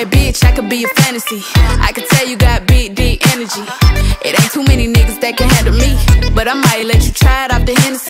bad bitch, I could be a fantasy. I can tell you got big, deep energy. It ain't too many niggas that can handle me, but I might let you try it off the Hennessy.